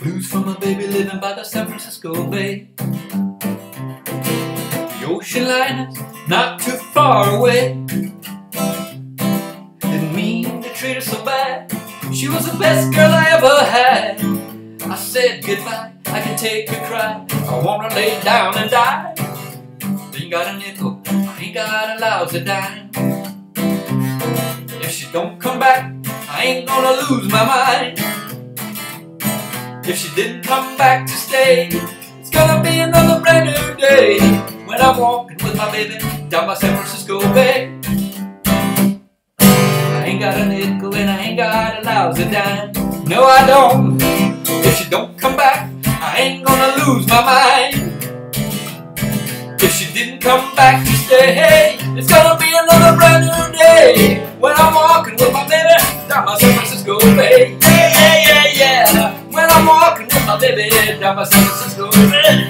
Blues from a baby living by the San Francisco Bay. The ocean line is not too far away. Didn't mean to treat her so bad. She was the best girl I ever had. I said goodbye, I can take a cry. I wanna lay down and die. Ain't got a nickel, I ain't got a lousy dime. If she don't come back, I ain't gonna lose my mind. If she didn't come back to stay, it's gonna be another brand new day when I'm walking with my baby down by San Francisco Bay. I ain't got a nickel and I ain't got a lousy dime. No, I don't. If she don't come back, I ain't gonna lose my mind. If she didn't come back to stay, it's gonna be another brand new day when I'm walking with my baby down by San Francisco Bay. Yeah, yeah, yeah, yeah. When I'm walking with my baby down by San Francisco Bay.